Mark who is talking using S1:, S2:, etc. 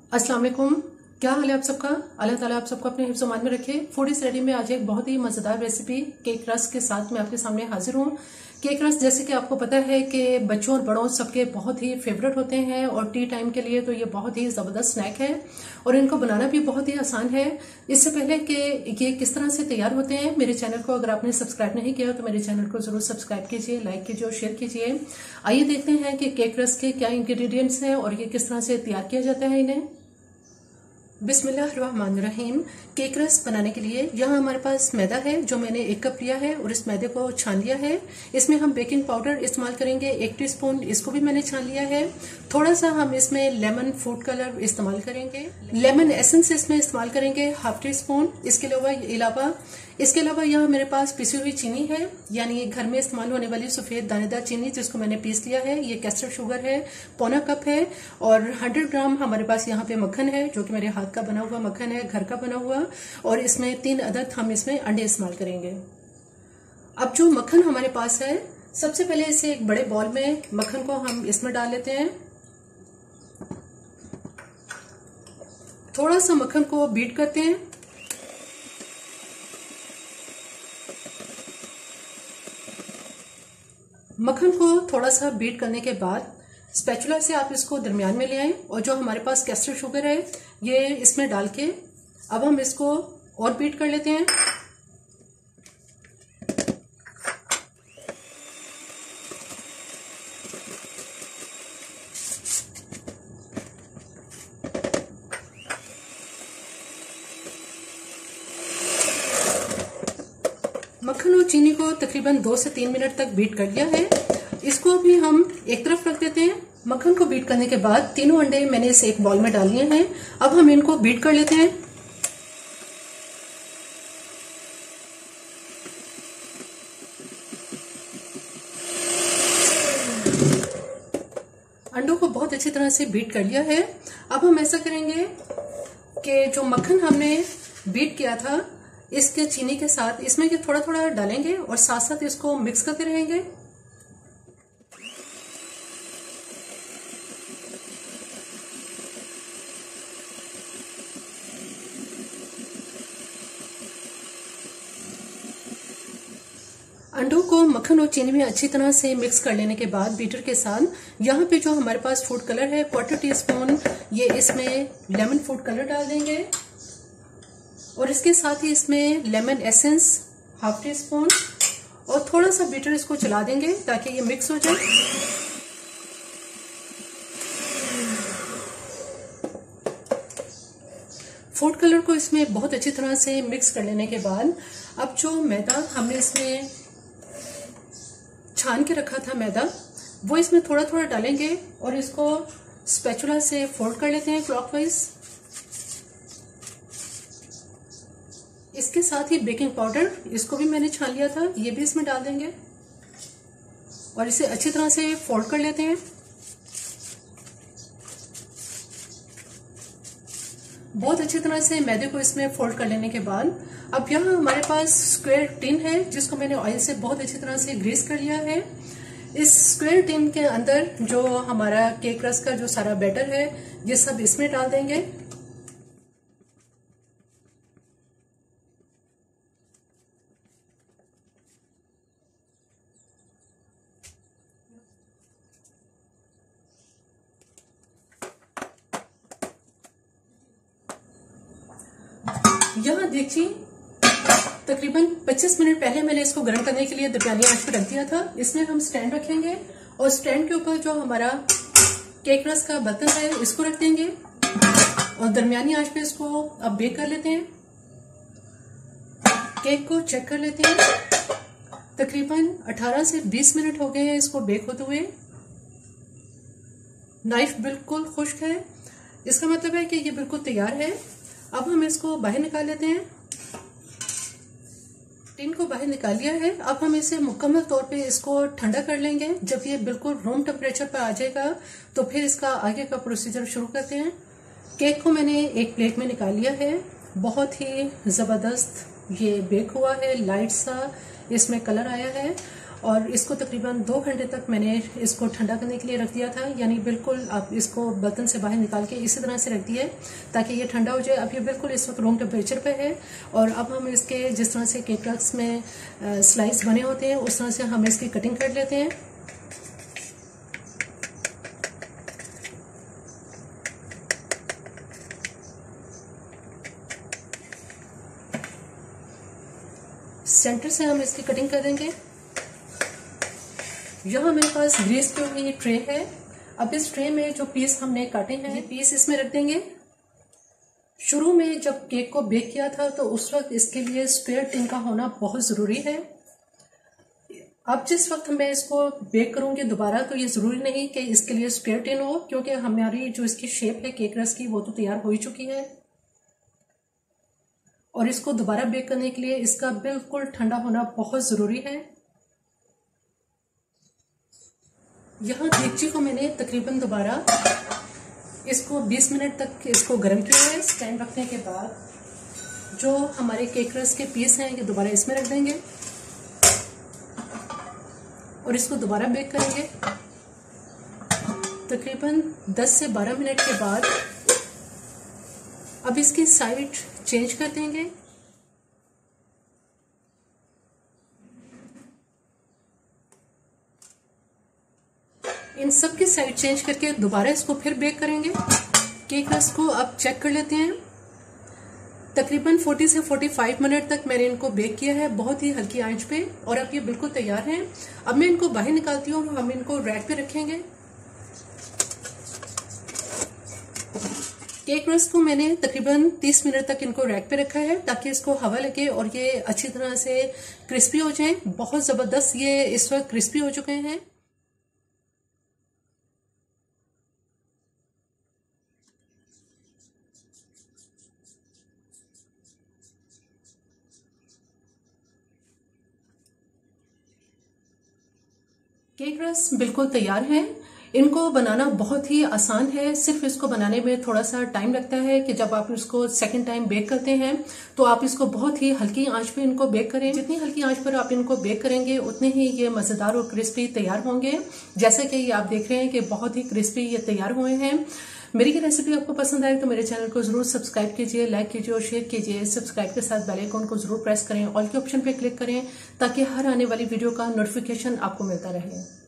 S1: अस्सलाम वालेकुम। क्या हाल है आप सबका? अल्लाह ताला आप सबको अपने हिफ्ज़ मान में रखे। फूड इज रेडी में आज एक बहुत ही मज़ेदार रेसिपी केक रस्क के साथ मैं आपके सामने हाजिर हूँ। केक रस्क जैसे कि आपको पता है कि बच्चों और बड़ों सबके बहुत ही फेवरेट होते हैं और टी टाइम के लिए तो ये बहुत ही ज़बरदस्त स्नैक है और इनको बनाना भी बहुत ही आसान है। इससे पहले कि ये किस तरह से तैयार होते हैं, मेरे चैनल को अगर आपने सब्सक्राइब नहीं किया तो मेरे चैनल को ज़रूर सब्सक्राइब कीजिए, लाइक कीजिए और शेयर कीजिए। आइए देखते हैं कि केक रस्क के क्या इंग्रेडिएंट्स हैं और ये किस तरह से तैयार किया जाता है इन्हें। बिस्मिल्लाहिर्रहमानिर्रहीम। केक रस्क बनाने के लिए यहाँ हमारे पास मैदा है जो मैंने 1 कप लिया है और इस मैदे को छान लिया है। इसमें हम बेकिंग पाउडर इस्तेमाल करेंगे 1 टीस्पून, इसको भी मैंने छान लिया है। थोड़ा सा हम इसमें लेमन फूड कलर इस्तेमाल करेंगे, लेमन एसेंस इसमें इस्तेमाल करेंगे 1/2 टीस्पून। इसके अलावा यहाँ मेरे पास पिसी हुई चीनी है, यानी घर में इस्तेमाल होने वाली सफेद दानेदार चीनी जिसको मैंने पीस लिया है। ये कैस्टर शुगर है, पौना कप है और 100 ग्राम हमारे पास यहाँ पे मक्खन है जो कि मेरे हाथ का बना हुआ मक्खन है, घर का बना हुआ। और इसमें 3 अदद हम इसमें अंडे इस्तेमाल करेंगे। अब जो मक्खन हमारे पास है, सबसे पहले इसे एक बड़े बॉल में मक्खन को हम इसमें डाल लेते हैं। थोड़ा सा मक्खन को बीट करते हैं। मक्खन को थोड़ा सा बीट करने के बाद स्पैचुला से आप इसको दरमियान में ले आएं और जो हमारे पास कैस्टर शुगर है ये इसमें डाल के अब हम इसको और बीट कर लेते हैं। मक्खन और चीनी को तकरीबन 2 से 3 मिनट तक बीट कर लिया है। इसको भी हम एक तरफ रख देते हैं। मक्खन को बीट करने के बाद तीनों अंडे मैंने इस एक बॉल में डाल लिए हैं। अब हम इनको बीट कर लेते हैं। अंडों को बहुत अच्छी तरह से बीट कर लिया है। अब हम ऐसा करेंगे कि जो मक्खन हमने बीट किया था इसके चीनी के साथ इसमें ये थोड़ा थोड़ा डालेंगे और साथ साथ इसको मिक्स करते रहेंगे। अंडों को मक्खन और चीनी में अच्छी तरह से मिक्स कर लेने के बाद बीटर के साथ यहाँ पे जो हमारे पास फूड कलर है 1/4 टीस्पून, ये इसमें लेमन फूड कलर डाल देंगे और इसके साथ ही इसमें लेमन एसेंस 1/2 टीस्पून और थोड़ा सा बीटर इसको चला देंगे ताकि ये मिक्स हो जाए। फूड कलर को इसमें बहुत अच्छी तरह से मिक्स कर लेने के बाद अब जो मैदा हमने इसमें छान के रखा था मैदा, वो इसमें थोड़ा थोड़ा डालेंगे और इसको स्पैचुला से फोल्ड कर लेते हैं क्लॉकवाइज। इसके साथ ही बेकिंग पाउडर, इसको भी मैंने छान लिया था, ये भी इसमें डाल देंगे और इसे अच्छी तरह से फोल्ड कर लेते हैं। बहुत अच्छी तरह से मैदे को इसमें फोल्ड कर लेने के बाद अब यहाँ हमारे पास स्क्वायर टिन है जिसको मैंने ऑयल से बहुत अच्छी तरह से ग्रीस कर लिया है। इस स्क्वायर टिन के अंदर जो हमारा केक रस्क का जो सारा बैटर है ये सब इसमें डाल देंगे। यहाँ देखिए तकरीबन 25 मिनट पहले मैंने इसको गर्म करने के लिए दरमियानी आंच पर रख दिया था। इसमें हम स्टैंड रखेंगे और स्टैंड के ऊपर जो हमारा केक रस्क का बर्तन है इसको रख देंगे और दरमियानी आंच पे इसको अब बेक कर लेते हैं। केक को चेक कर लेते हैं। तकरीबन 18 से 20 मिनट हो गए हैं इसको बेक होते हुए। नाइफ बिल्कुल खुश्क है, इसका मतलब है कि ये बिल्कुल तैयार है। अब हम इसको बाहर निकाल लेते हैं। टिन को बाहर निकाल लिया है। अब हम इसे मुकम्मल तौर पे इसको ठंडा कर लेंगे। जब ये बिल्कुल रूम टेम्परेचर पर आ जाएगा तो फिर इसका आगे का प्रोसीजर शुरू करते हैं। केक को मैंने एक प्लेट में निकाल लिया है। बहुत ही ज़बरदस्त ये बेक हुआ है, लाइट सा इसमें कलर आया है और इसको तकरीबन 2 घंटे तक मैंने इसको ठंडा करने के लिए रख दिया था। यानी बिल्कुल आप इसको बर्तन से बाहर निकाल के इसी तरह से रख दिया है ताकि ये ठंडा हो जाए। अब ये बिल्कुल इस वक्त रूम टेम्परेचर पे है। और अब हम इसके जिस तरह से केक क्रक्स में स्लाइस बने होते हैं उस तरह से हम इसकी कटिंग कर लेते हैं। सेंटर से हम इसकी कटिंग कर देंगे। यहाँ मेरे पास ग्रीस की हुई ट्रे है। अब इस ट्रे में जो पीस हमने काटे हैं ये पीस इसमें रख देंगे। शुरू में जब केक को बेक किया था तो उस वक्त इसके लिए स्क्वायर टिन का होना बहुत ज़रूरी है। अब जिस वक्त मैं इसको बेक करूंगी दोबारा तो ये ज़रूरी नहीं कि इसके लिए स्क्वायर टिन हो, क्योंकि हमारी जो इसकी शेप है केक रस की वो तो तैयार हो ही चुकी है। और इसको दोबारा बेक करने के लिए इसका बिल्कुल ठंडा होना बहुत ज़रूरी है। यहाँ देगची को मैंने तकरीबन दोबारा इसको 20 मिनट तक इसको गर्म किया है। स्टैंड रखने के बाद जो हमारे केक रस के पीस हैं ये दोबारा इसमें रख देंगे और इसको दोबारा बेक करेंगे। तकरीबन 10 से 12 मिनट के बाद अब इसकी साइड चेंज कर देंगे। इन सब की साइड चेंज करके दोबारा इसको फिर बेक करेंगे। केक रस को अब चेक कर लेते हैं। तकरीबन 40 से 45 मिनट तक मैंने इनको बेक किया है बहुत ही हल्की आंच पे और अब ये बिल्कुल तैयार हैं। अब मैं इनको बाहर निकालती हूँ। हम इनको रैक पे रखेंगे। केक रस को मैंने तकरीबन 30 मिनट तक इनको रैक पे रखा है ताकि इसको हवा लगे और ये अच्छी तरह से क्रिस्पी हो जाएं। बहुत जबरदस्त ये इस वक्त क्रिस्पी हो चुके हैं। केक रस बिल्कुल तैयार है। इनको बनाना बहुत ही आसान है। सिर्फ इसको बनाने में थोड़ा सा टाइम लगता है कि जब आप इसको सेकंड टाइम बेक करते हैं तो आप इसको बहुत ही हल्की आंच पे इनको बेक करें। जितनी हल्की आंच पर आप इनको बेक करेंगे उतने ही ये मजेदार और क्रिस्पी तैयार होंगे। जैसे कि ये आप देख रहे हैं कि बहुत ही क्रिस्पी ये तैयार हुए हैं। मेरी ये रेसिपी आपको पसंद आए तो मेरे चैनल को जरूर सब्सक्राइब कीजिए, लाइक कीजिए और शेयर कीजिए। सब्सक्राइब के साथ बेल आइकन को जरूर प्रेस करें, ऑल के ऑप्शन पे क्लिक करें ताकि हर आने वाली वीडियो का नोटिफिकेशन आपको मिलता रहे।